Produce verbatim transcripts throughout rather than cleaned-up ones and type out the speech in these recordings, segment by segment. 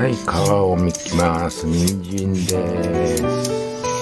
はい、皮をむきます。人参です。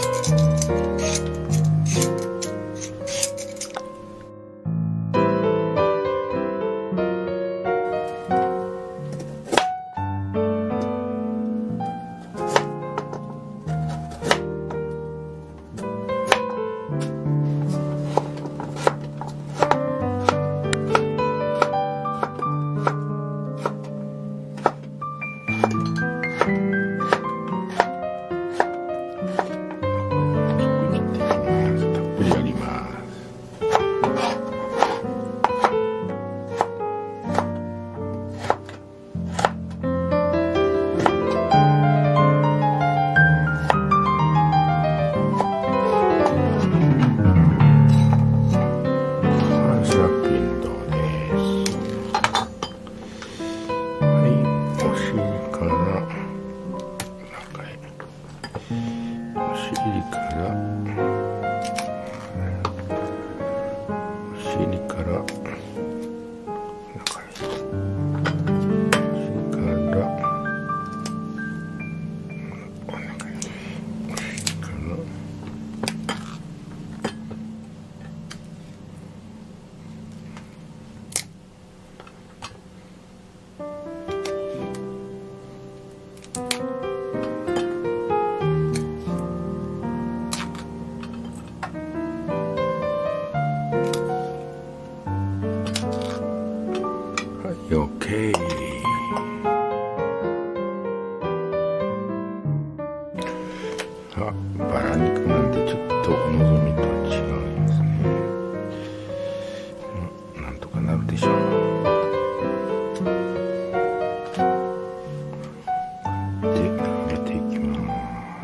オッケー。あ、バラ肉なんでちょっとお望みと違いますね。うん、なんとかなるでしょう。で、揚げていきます。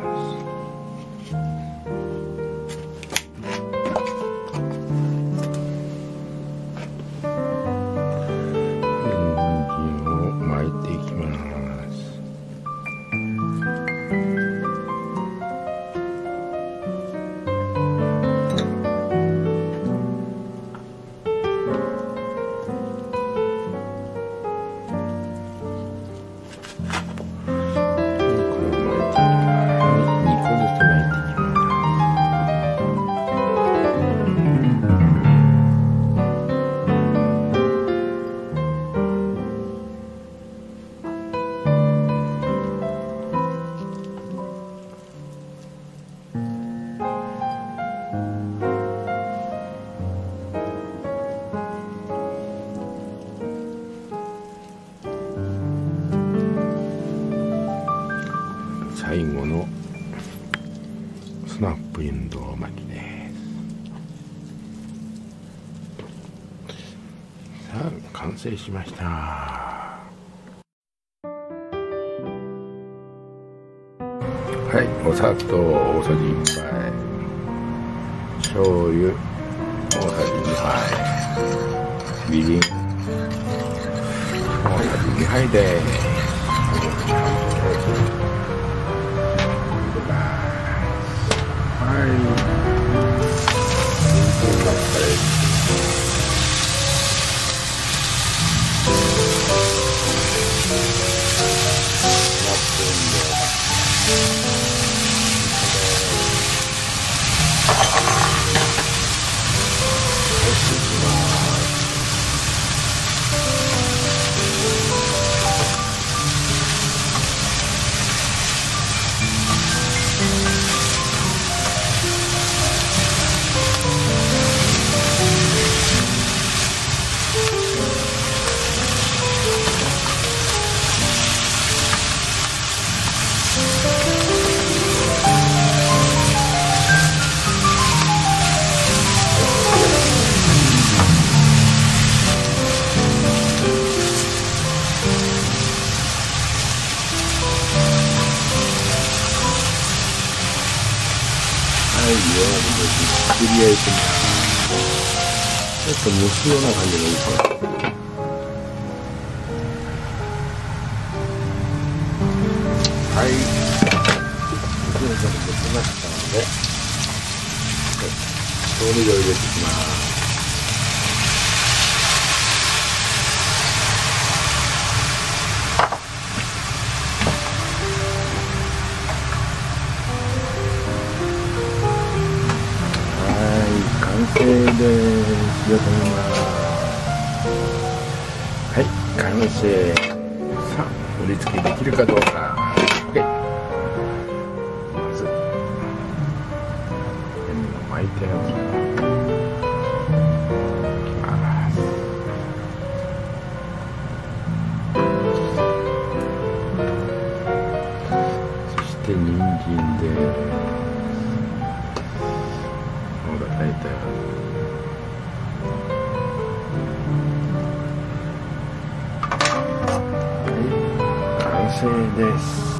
最後のスナップエンドウ巻きです。さあ、完成しました。はい、お砂糖大さじいっぱい、醤油大さじにはい、みりん大さじにはいです。はい。じっくり焼いてます。ちょっと蒸すような感じがいいかな。はい、肉のちょっと蒸せましたので、調味料入れていきます。 完成。さあ盛り付けできるかどうか。でまずペンを巻いておきます。そして人参でほら大体完成です。